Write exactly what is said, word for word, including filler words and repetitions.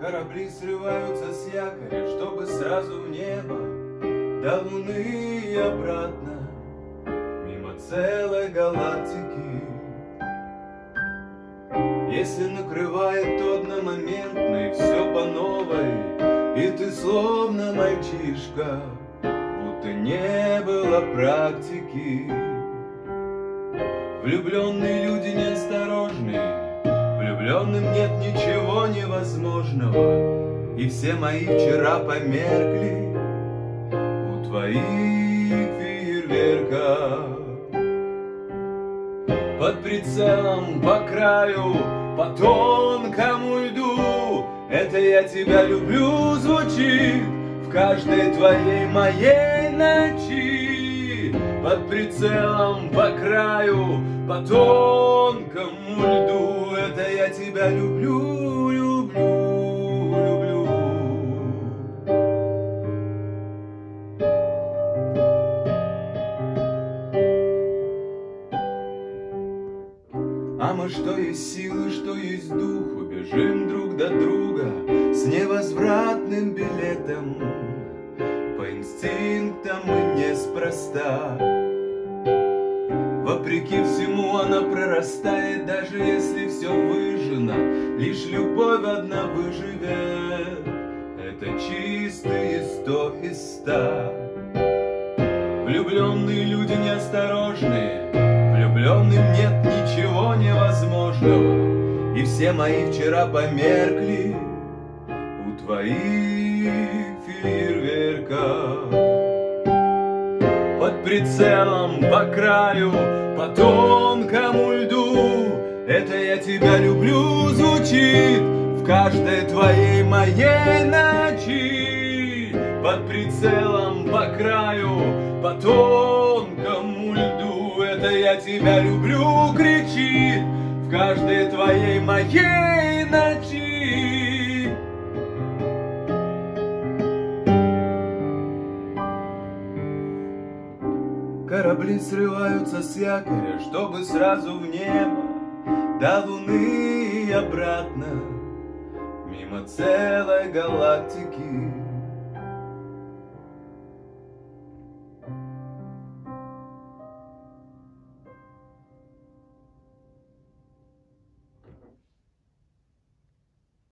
Корабли срываются с якоря, чтобы сразу в небо, до Луны и обратно, мимо целой галактики. Если накрывает, то одномоментно и все по новой, и ты словно мальчишка, будто не было практики. Влюбленные люди неосторожные, влюбленным нет ничего невозможного, и все мои вчера померкли у твоих фейерверков. Под прицелом, по краю, по тонкому льду, это я тебя люблю звучит в каждой твоей моей ночи. Под прицелом, по краю, по тонкому льду, это я тебя люблю, люблю, люблю. А мы, что есть силы, что есть дух, убежим друг до друга с невозвратным билетом. По инстинктам и неспроста, вопреки всему она прорастает, даже если все выжжено, лишь любовь одна выживет. Это чистые сто из ста. Влюбленные люди неосторожные, влюбленным нет ничего невозможного, и все мои вчера померкли у твоих фейерверков. Под прицелом, по краю, по тонкому льду, это я тебя люблю звучит в каждой твоей моей ночи. Под прицелом, по краю, по тонкому льду, это я тебя люблю кричит в каждой твоей моей ночи. Корабли срываются с якоря, чтобы сразу в небо, до Луны и обратно, мимо целой галактики.